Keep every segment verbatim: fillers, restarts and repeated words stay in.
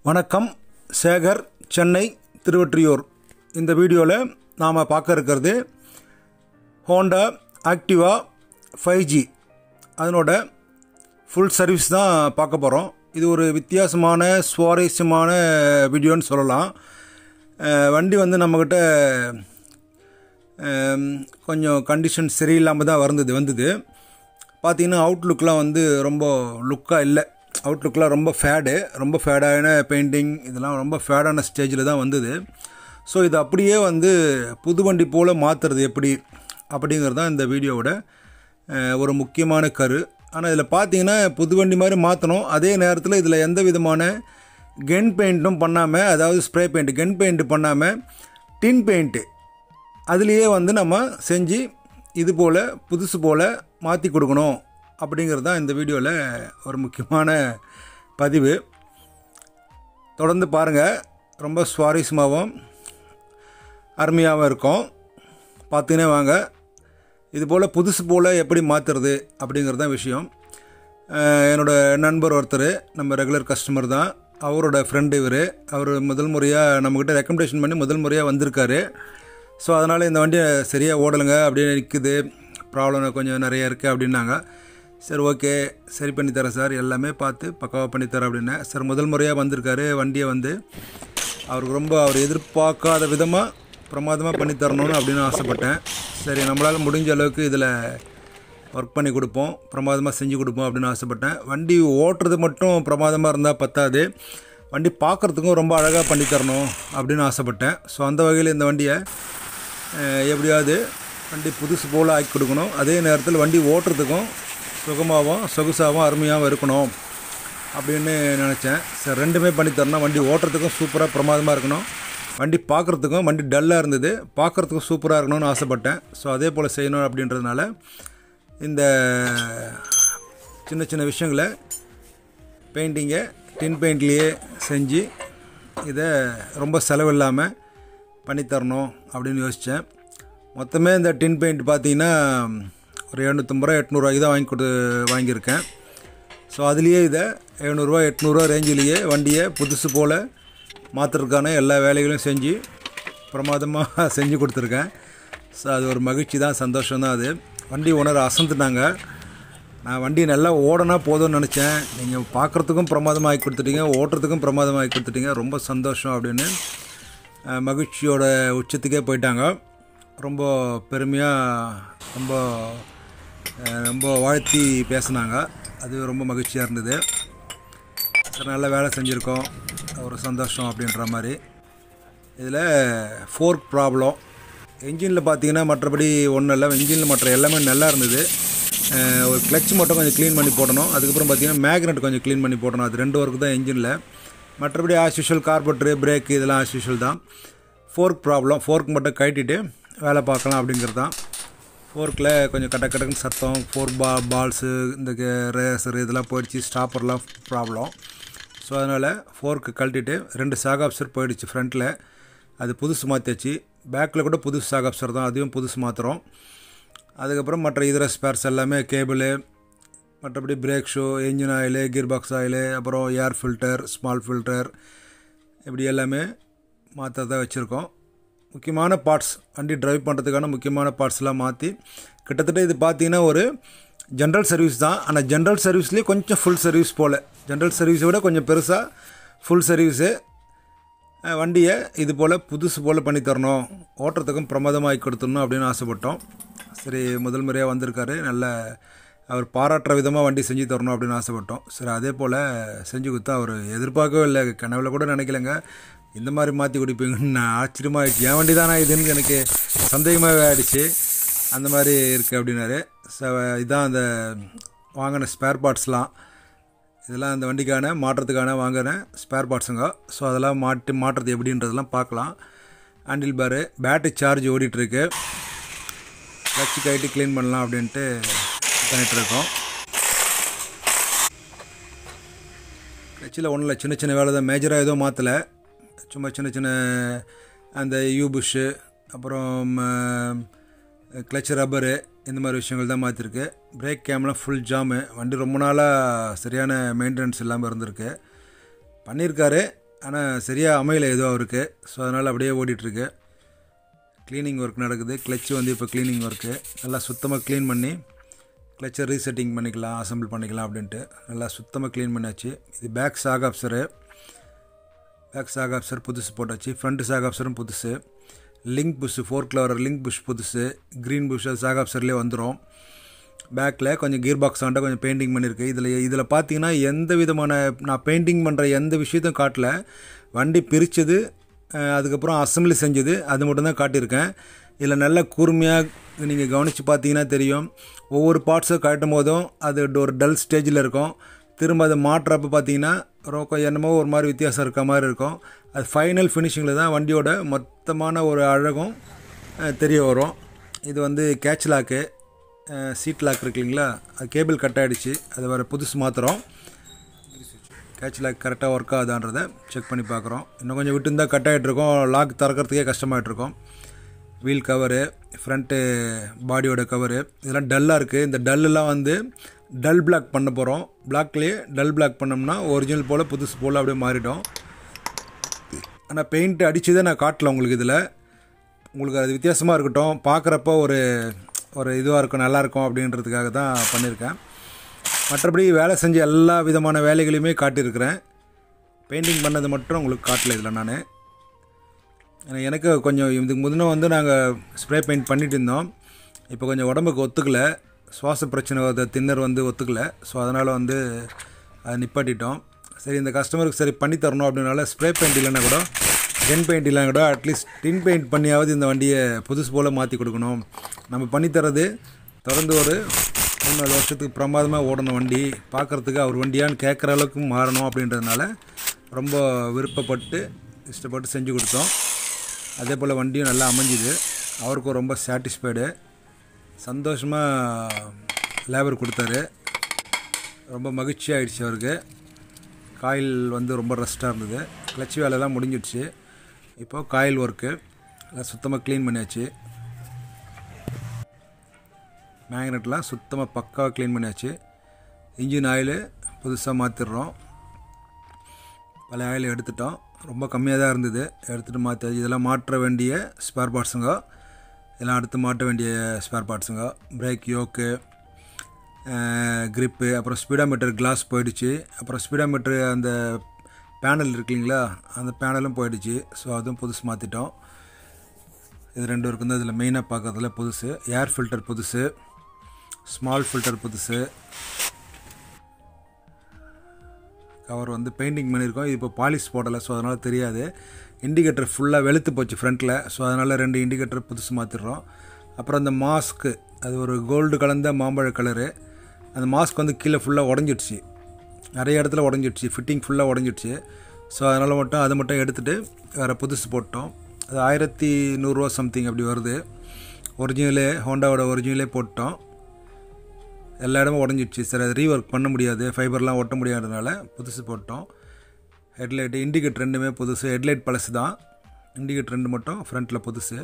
வணக்கம். சேகர், சென்னை திருவொற்றியூர். இந்த வீடியோவில் நாம் பார்க்க இருக்கிறது ஹோண்டா ஆக்டிவா ஃபைவ் ஜி அதனோட ஃபுல் சர்வீஸ் தான் பார்க்க போகிறோம். இது ஒரு வித்தியாசமான சுவாரஸ்யமான வீடியோன்னு சொல்லலாம். வண்டி வந்து நம்மக்கிட்ட கொஞ்சம் கண்டிஷன் சரியில்லாமல் தான் வந்தது வந்தது பார்த்திங்கன்னா அவுட்லுக்கெலாம் வந்து ரொம்ப லுக்காக இல்லை. அவுட்லுக்கெலாம் ரொம்ப ஃபேடு ரொம்ப ஃபேடான பெயிண்டிங் இதெல்லாம் ரொம்ப ஃபேடான ஸ்டேஜில் தான் வந்தது. ஸோ இது அப்படியே வந்து புது வண்டி போல் மாற்றுறது எப்படி அப்படிங்கிறது தான் இந்த வீடியோவோட ஒரு முக்கியமான கரு. ஆனால் இதில் பார்த்தீங்கன்னா புது வண்டி மாதிரி மாற்றணும். அதே நேரத்தில் இதில் எந்த விதமான கன் பெயிண்ட்டும் பண்ணாமல், அதாவது ஸ்ப்ரே பெயிண்ட் கன் பெயிண்ட் பண்ணாமல் டின் பெயிண்ட்டு அதுலேயே வந்து நம்ம செஞ்சு இது போல் புதுசு போல் மாற்றி கொடுக்கணும் அப்படிங்கிறது தான் இந்த வீடியோவில் ஒரு முக்கியமான பதிவு. தொடர்ந்து பாருங்கள். ரொம்ப சுவாரஸ்யமாகவும் அருமையாகவும் இருக்கும். பார்த்துனே வாங்க. இது போல் புதுசு போல் எப்படி மாற்றுறது அப்படிங்கிறது தான் விஷயம். என்னோடய நண்பர் ஒருத்தர், நம்ம ரெகுலர் கஸ்டமர் தான், அவரோட ஃப்ரெண்டு இவர். அவர் முதல் முறையாக நம்மக்கிட்ட ரெக்கமெண்டேஷன் பண்ணி முதல் முறையாக வந்திருக்காரு. ஸோ அதனால் இந்த வண்டியை சரியாக ஓடலைங்க, அப்படியே நிற்குது, ப்ராப்ளம் கொஞ்சம் நிறைய இருக்குது அப்படின்னாங்க. சரி, ஓகே, சரி பண்ணி தரேன் சார், எல்லாமே பார்த்து பக்காவாக பண்ணித்தரேன் அப்படின்னேன். சார் முதல் முறையாக வந்திருக்காரு. வண்டியை வந்து அவருக்கு ரொம்ப அவர் எதிர்பார்க்காத விதமாக பிரமாதமாக பண்ணித்தரணும்னு அப்படின்னு ஆசைப்பட்டேன். சரி, நம்மளால் முடிஞ்ச அளவுக்கு இதில் ஒர்க் பண்ணி கொடுப்போம், பிரமாதமாக செஞ்சு கொடுப்போம் அப்படின்னு ஆசைப்பட்டேன். வண்டி ஓட்டுறது மட்டும் பிரமாதமாக இருந்தால் பத்தாது, வண்டி பார்க்குறதுக்கும் ரொம்ப அழகாக பண்ணித்தரணும் அப்படின்னு ஆசைப்பட்டேன். ஸோ அந்த வகையில் இந்த வண்டியை எப்படியாவது வண்டி புதுசு போல் ஆக்கி கொடுக்கணும். அதே நேரத்தில் வண்டி ஓட்டுறதுக்கும் சுகமாகவும் சொகுசாகவும் அருமையாகவும் இருக்கணும் அப்படின்னு நினச்சேன். சரி, ரெண்டுமே பண்ணித்தரணும். வண்டி ஓட்டுறதுக்கும் சூப்பராக பிரமாதமாக இருக்கணும், வண்டி பார்க்குறதுக்கும் வண்டி டல்லாக இருந்தது பார்க்குறதுக்கும் சூப்பராக இருக்கணும்னு ஆசைப்பட்டேன். ஸோ அதே போல் செய்யணும் அப்படின்றதுனால இந்த சின்ன சின்ன விஷயங்களை பெயிண்டிங்கை டின் பெயிண்ட்லேயே செஞ்சு இதை ரொம்ப செலவில்லாமல் பண்ணித்தரணும் அப்படின்னு யோசித்தேன். மொத்தமே இந்த டின் பெயிண்ட் பார்த்திங்கன்னா ஒரு எழுநூற்றம்பது ரூபா எட்நூறுவாய்க்கு தான் வாங்கி கொடு வாங்கியிருக்கேன். ஸோ அதுலேயே இதை எழுநூறுவா எட்நூறுவா ரேஞ்சிலேயே வண்டியை புதுசு போல் மாற்றுறதுக்கான எல்லா வேலைகளையும் செஞ்சு பிரமாதமாக செஞ்சு கொடுத்துருக்கேன். ஸோ அது ஒரு மகிழ்ச்சி தான், சந்தோஷம் தான். அது வண்டி ஓனர் அசந்துட்டாங்க. நான் வண்டி நல்லா ஓடனா போதும்னு நினச்சேன், நீங்கள் பார்க்குறதுக்கும் பிரமாதமாக ஆகி கொடுத்துட்டீங்க, ஓட்டுறதுக்கும் பிரமாதமாக ஆகி கொடுத்துட்டீங்க, ரொம்ப சந்தோஷம் அப்படின்னு மகிழ்ச்சியோட உச்சத்துக்கே போயிட்டாங்க. ரொம்ப பெருமையாக ரொம்ப ரொம்ப வாழ்த்தி பேசினாங்க. அது ரொம்ப மகிழ்ச்சியாக இருந்தது. சரி, நல்ல வேலை செஞ்சுருக்கோம், ஒரு சந்தோஷம் அப்படின்ற மாதிரி. இதில் ஃபோர்க் ப்ராப்ளம் என்ஜினில் பார்த்தீங்கன்னா மற்றபடி ஒன்றும் இல்லை. என்ஜினில் மற்ற எல்லாமே நல்லா இருந்தது. ஒரு கிளச் மட்டும் கொஞ்சம் க்ளீன் பண்ணி போடணும். அதுக்கப்புறம் பார்த்திங்கன்னா மேக்னெட் கொஞ்சம் க்ளீன் பண்ணி போடணும். அது ரெண்டு ஒர்க்கு தான் என்ஜினில். மற்றபடி ஆஸ் யூஷுவல் கார்பெட்ரு பிரேக்கு இதெல்லாம் ஆஸ் யூஷுவல் தான். ஃபோர்க் ப்ராப்ளம், ஃபோர்க் மட்டும் கட்டிட்டு வேலை பார்க்கலாம் அப்படிங்கிறது தான். ஃபோர்க்கில் கொஞ்சம் கட்ட கட்டக்குன்னு சத்தம், ஃபோர் பா பால்ஸு இந்த ரேசரு இதெல்லாம் போயிடுச்சு, ஸ்டாப்பர்லாம் ப்ராப்ளம். ஸோ அதனால் ஃபோர்க்கு கழட்டிட்டு ரெண்டு சாகாப்சர் போயிடுச்சு ஃப்ரண்ட்டில், அது புதுசு மாற்றியாச்சு. பேக்கில் கூட புதுசு சாகாப்சர் தான், அதையும் புதுசு மாற்றுறோம். அதுக்கப்புறம் மற்ற இதர ஸ்பேர்ஸ் எல்லாமே கேபிளு, மற்றபடி brake shoe, engine oil, gear box oil, அப்புறம் ஏர் ஃபில்டர், ஸ்மால் ஃபில்டர், இப்படி எல்லாமே மாற்றதான் வச்சுருக்கோம். முக்கியமான பார்ட்ஸ், வண்டி ட்ரைவ் பண்ணுறதுக்கான முக்கியமான பார்ட்ஸ்லாம் மாற்றி கிட்டத்தட்ட இது பார்த்திங்கன்னா ஒரு ஜென்ரல் சர்வீஸ் தான். ஆனால் ஜென்ரல் சர்வீஸ்லேயே கொஞ்சம் ஃபுல் சர்வீஸ் போல், ஜென்ரல் சர்வீஸை விட கொஞ்சம் பெருசாக ஃபுல் சர்வீஸு. வண்டியை இது போல் புதுசு போல் பண்ணி தரணும், ஓட்டுறதுக்கும் பிரமாதமாகி கொடுத்துடணும் அப்படின்னு ஆசைப்பட்டோம். சரி, முதல் முறையாக வந்திருக்காரு, நல்ல அவர் பாராட்டுற விதமாக வண்டி செஞ்சு தரணும் அப்படின்னு ஆசைப்பட்டோம். சரி, அதே போல் செஞ்சு கொடுத்தா அவர் எதிர்பார்க்கவே இல்லை, கனவில் கூட நினைக்கலைங்க இந்த மாதிரி மாற்றி கொடுப்பீங்கன்னு. நான் ஆச்சரியமாக ஆகிடுச்சு. என் வண்டி தானே இதுன்னு எனக்கு சந்தேகமாகவே ஆகிடுச்சு. அந்த மாதிரி இருக்குது அப்படின்னாரு. ஸோ இதுதான் அந்த வாங்கின ஸ்பேர் பார்ட்ஸ்லாம். இதெல்லாம் அந்த வண்டிக்கான மாற்றுறதுக்கான வாங்கின ஸ்பேர் பார்ட்ஸுங்க. ஸோ அதெல்லாம் மாட்டி மாற்றுறது எப்படின்றதெல்லாம் பார்க்கலாம். ஹேண்டில் பாரு, பேட்டரி சார்ஜ் ஓடிட்டுருக்கு, வச்சு கைட்டு க்ளீன் பண்ணலாம் அப்படின்ட்டு பண்ணிகிட்ருக்கோம். கட்சியில் ஒன்றும் இல்லை, சின்ன சின்ன வேலை தான், மேஜராக எதுவும் மாற்றலை. சும்மா சின்ன சின்ன அந்த யூ புஷ்ஷு, அப்புறம் கிளச் ரப்பரு, இந்த மாதிரி விஷயங்கள் தான் மாற்றிருக்கு. பிரேக் கேம்லாம் ஃபுல் ஜாமு. வண்டி ரொம்ப நாளாக சரியான மெயின்டெனன்ஸ் இல்லாமல் இருந்திருக்கு. பண்ணியிருக்காரு. ஆனால் சரியாக அமையலை எதுவும் அவருக்கு. ஸோ அதனால் அப்படியே ஓடிட்டுருக்கு. க்ளீனிங் ஒர்க் நடக்குது. கிளச்சு வந்து இப்போ க்ளீனிங் ஒர்க்கு. நல்லா சுத்தமாக க்ளீன் பண்ணி கிளச்சை ரீசெட்டிங் பண்ணிக்கலாம், அசம்பிள் பண்ணிக்கலாம் அப்படின்ட்டு நல்லா சுத்தமாக க்ளீன் பண்ணியாச்சு. இது back shock absorber. Back shock absorber புதுசு போட்டாச்சு. ஃப்ரண்ட் சாக் ஆப்சரும் புதுசு. லிங்க் புஷ் ஃபோர்க்கில் வர லிங்க் புஷ் புதுசு. க்ரீன் புஷ் அது சாக் ஆப்சர்லேயே வந்துடும். பேக்கில் கொஞ்சம் கீர் பாக்ஸ் ஆண்ட கொஞ்சம் பெயிண்டிங் பண்ணியிருக்கு. இதில் இதில் பார்த்தீங்கன்னா எந்த விதமான நான் பெயிண்டிங் பண்ணுற எந்த விஷயத்தையும் காட்டல. வண்டி பிரித்தது, அதுக்கப்புறம் அசம்பிளி செஞ்சது, அது மட்டும்தான் காட்டியிருக்கேன். இதில் நல்ல கூர்மையாக நீங்கள் கவனித்து பார்த்தீங்கன்னா தெரியும். ஒவ்வொரு பார்ட்ஸும் காட்டும் போதும் அது ஒரு டல் ஸ்டேஜில் இருக்கும். திரும்ப அதை மாட்டுறப்ப பார்த்தீங்கன்னா ரொம்ப என்னமோ ஒரு மாதிரி வித்தியாசம் இருக்க மாதிரி இருக்கும். அது ஃபைனல் ஃபினிஷிங்கில் தான் வண்டியோட மொத்தமான ஒரு அழகும் தெரிய வரும். இது வந்து கேட்ச் லாக்கு, சீட் லாக் இருக்கு இல்லைங்களா, அது கேபிள் கட் ஆகிடுச்சு. அது வர புதுசு மாத்திரம். கேட்ச் லாக் கரெக்டாக ஒர்க் ஆகுதான்றதை செக் பண்ணி பார்க்குறோம். இன்னும் கொஞ்சம் விட்டு இருந்தால் கட் ஆகிட்ருக்கோம். லாக் திறக்கிறதுக்கே கஷ்டமாகிட்ருக்கோம். வீல் கவரு, ஃப்ரண்ட்டு பாடியோட கவரு இதெல்லாம் டல்லாக இருக்குது. இந்த டல்லாம் வந்து டல் பிளாக் பண்ண போகிறோம். பிளாக்லேயே டல் பிளாக் பண்ணோம்னா ஒரிஜினல் போல் புதுசு போல் அப்படியே மாறிடும். ஆனால் பெயிண்ட் அடித்ததை நான் காட்டல உங்களுக்கு. இதில் உங்களுக்கு அது வித்தியாசமாக இருக்கட்டும், பார்க்குறப்போ ஒரு ஒரு இதுவாக இருக்கும், நல்லாயிருக்கும் அப்படின்றதுக்காக தான் பண்ணியிருக்கேன். மற்றபடி வேலை செஞ்ச எல்லா விதமான வேலைகளையுமே காட்டியிருக்கிறேன். பெயிண்டிங் பண்ணது மட்டும் உங்களுக்கு காட்டல இதில் நான். எனக்கு கொஞ்சம் இதுக்கு முன்னே வந்து நாங்கள் ஸ்ப்ரே பெயிண்ட் பண்ணிட்டு இருந்தோம். இப்போ கொஞ்சம் உடம்புக்கு ஒத்துக்கலை, சுவாச பிரச்சனை வருது, தின்னர் வந்து ஒத்துக்கலை. ஸோ அதனால் வந்து அதை நிப்பாட்டிட்டோம். சரி இந்த கஸ்டமருக்கு சரி பண்ணி தரணும் அப்படின்னால ஸ்ப்ரே பெயிண்ட் இல்லைன்னா கூட டென் பெயிண்ட் இல்லைன்னா கூட அட்லீஸ்ட் டின் பெயிண்ட் பண்ணியாவது இந்த வண்டியை புதுசு போல் மாற்றி கொடுக்கணும். நம்ம பண்ணித்தரது தொடர்ந்து ஒரு மூணு நாலு வருஷத்துக்கு பிரமாதமாக ஓடணும் வண்டி, பார்க்குறதுக்கு அவர் வண்டியான்னு கேட்குற அளவுக்கு மாறணும் அப்படின்றதுனால ரொம்ப விருப்பப்பட்டு இஷ்டப்பட்டு செஞ்சு கொடுத்தோம். அதே போல் வண்டியும் நல்லா அமைஞ்சுது. அவருக்கும் ரொம்ப சாட்டிஸ்ஃபைடு, சந்தோஷமாக லேபர் கொடுத்தாரு. ரொம்ப மகிழ்ச்சி ஆகிடுச்சு அவருக்கு. காயில் வந்து ரொம்ப ரெஸ்ட்டாக இருந்தது. கிளச் வேலையெல்லாம் முடிஞ்சிடுச்சு. இப்போ காயில் ஒர்க்கு எல்லாம் சுத்தமாக க்ளீன் பண்ணியாச்சு. மேக்னெட்லாம் சுத்தமாக பக்காவாக க்ளீன் பண்ணியாச்சு. இன்ஜின் ஆயிலு புதுசாக மாற்றிடுறோம். பழைய ஆயில் எடுத்துட்டோம். ரொம்ப கம்மியாக தான் இருந்தது, எடுத்துகிட்டு மாற்றி இதெல்லாம் மாற்ற வேண்டிய ஸ்பேர் பார்ட்ஸுங்க. இதெல்லாம் அடுத்து மாட்ட வேண்டிய ஸ்பேர் பார்ட்ஸுங்க. பிரேக் யோக்கு, க்ரிப்பு, அப்புறம் ஸ்பீடாமீட்டர் கிளாஸ் போயிடுச்சு. அப்புறம் ஸ்பீடாமீட்டர் அந்த பேனல் இருக்கு இல்லைங்களா, அந்த பேனலும் போயிடுச்சு. ஸோ அதுவும் புதுசு மாற்றிட்டோம். இது ரெண்டு இருக்குது இதில் மெயினாக பார்க்குறதுல புதுசு. ஏர் ஃபில்டர் புதுசு, ஸ்மால் ஃபில்டர் புதுசு. கவர் வந்து பெயிண்டிங் பண்ணியிருக்கோம். இது இப்போ பாலிஷ் போடலை, ஸோ அதனால் தெரியாது. இண்டிகேட்டர் ஃபுல்லாக வெளுத்து போச்சு ஃப்ரண்ட்டில். ஸோ அதனால் ரெண்டு இண்டிகேட்டர் புதுசு மாற்றிடுறோம். அப்புறம் அந்த மாஸ்க்கு, அது ஒரு கோல்டு கலந்த மாம்பழ கலரு. அந்த மாஸ்க் வந்து கீழே ஃபுல்லாக உடஞ்சிடுச்சு, நிறைய இடத்துல உடஞ்சிடுச்சு, ஃபிட்டிங் ஃபுல்லாக உடஞ்சிடுச்சு. ஸோ அதனால் மட்டும் அதை மட்டும் எடுத்துகிட்டு வேறு புதுசு போட்டோம். அது ஆயிரத்தி நூறுரூவா சம்திங் அப்படி வருது. ஒரிஜினலே, ஹோண்டாவோட ஒரிஜினலே போட்டோம். எல்லா இடமும் உடஞ்சிடுச்சு. சரி அது ரீஒர்க் பண்ண முடியாது, ஃபைபர்லாம் ஒட்ட முடியாததுனால புதுசு போட்டோம். ஹெட்லைட்டு, இண்டிகேட்டர் ரெண்டுமே புதுசு. ஹெட்லைட் பழசு தான், இண்டிகேட்டர் ரெண்டு மட்டும் ஃப்ரண்ட்டில் புதுசு.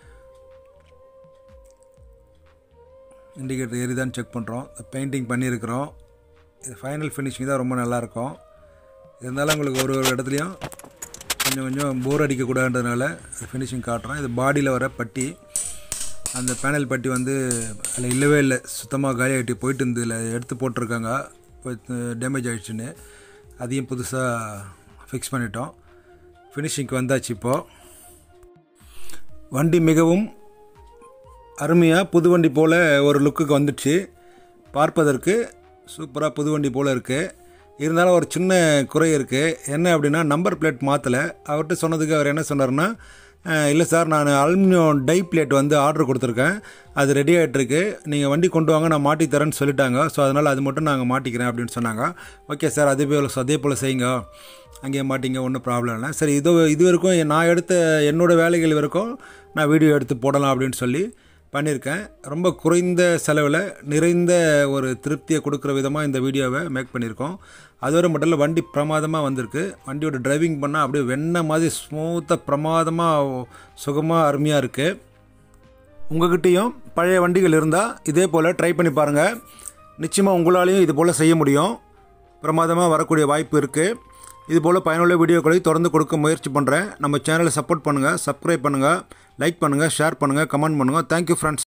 இண்டிகேட்டர் ஏறிதான்னு செக் பண்ணுறோம். பெயிண்டிங் பண்ணியிருக்கிறோம். இது ஃபைனல் ஃபினிஷிங் தான் ரொம்ப நல்லாயிருக்கும். இருந்தாலும் உங்களுக்கு ஒரு ஒரு இடத்துலையும் கொஞ்சம் கொஞ்சம் போர் அடிக்கக்கூடாதுன்றதுனால ஃபினிஷிங் காட்டுறோம். இது பாடியில் வர பட்டி, அந்த பேனல் பட்டி வந்து அதில் இல்லவே இல்லை, சுத்தமாக காலி ஆகிட்டு போயிட்டு இருந்து இல்லை எடுத்து போட்டிருக்காங்க, டேமேஜ் ஆகிடுச்சுன்னு. அதையும் புதுசாக ஃபிக்ஸ் பண்ணிட்டோம். ஃபினிஷிங்க்கு வந்தாச்சு. இப்போது வண்டி மிகவும் அருமையாக புது வண்டி போல் ஒரு லுக்குக்கு வந்துடுச்சு. பார்ப்பதற்கு சூப்பராக புது வண்டி போல் இருக்குது. இருந்தாலும் ஒரு சின்ன குறை இருக்குது. என்ன அப்படின்னா, நம்பர் பிளேட் மாற்றலை. அவர்கிட்ட சொன்னதுக்கு அவர் என்ன சொன்னார்னா, இல்லை சார் நான் அலுமினியம் டை பிளேட் வந்து ஆர்டர் கொடுத்துருக்கேன், அது ரெடி ஆகிட்டுருக்கு, நீங்கள் வண்டி கொண்டு வாங்க நான் மாட்டி தரேன்னு சொல்லிட்டாங்க. ஸோ அதனால் அது மட்டும் நாங்கள் மாட்டிக்கிறேன் அப்படின்னு சொன்னாங்க. ஓகே சார், அதே போல் அதே போல் செய்யுங்க, அங்கேயே மாட்டிங்க, ஒன்றும் ப்ராப்ளம் இல்லை. சரி, இது இது வரைக்கும் நான் எடுத்த என்னோடய வேலைகள் வரைக்கும் நான் வீடியோ எடுத்து போடலாம் அப்படின்னு சொல்லி பண்ணியிருக்கேன். ரொம்ப குறைந்த செலவில் நிறைந்த ஒரு திருப்தியை கொடுக்குற விதமாக இந்த வீடியோவை மேக் பண்ணியிருக்கோம். அதுவரை மட்டும் இல்லை, வண்டி பிரமாதமாக வந்திருக்கு. வண்டியோட டிரைவிங் பண்ணால் அப்படியே வெண்ணெய் மாதிரி ஸ்மூத்தாக பிரமாதமாக சுகமாக அருமையாக இருக்குது. உங்கள்கிட்டையும் பழைய வண்டிகள் இருந்தால் இதே போல் ட்ரை பண்ணி பாருங்கள். நிச்சயமாக உங்களாலேயும் இது போல் செய்ய முடியும். பிரமாதமாக வரக்கூடிய வாய்ப்பு இருக்குது. இதுபோல் பயனுள்ள வீடியோக்களை தொடர்ந்து கொடுக்க முயற்சி பண்ணுறேன். நம்ம சேனலை சப்போர்ட் பண்ணுங்கள், சப்ஸ்கிரைப் பண்ணுங்கள், லைக் பண்ணுங்கள், ஷேர் பண்ணுங்கள், கமெண்ட் பண்ணுங்கள். Thank you friends.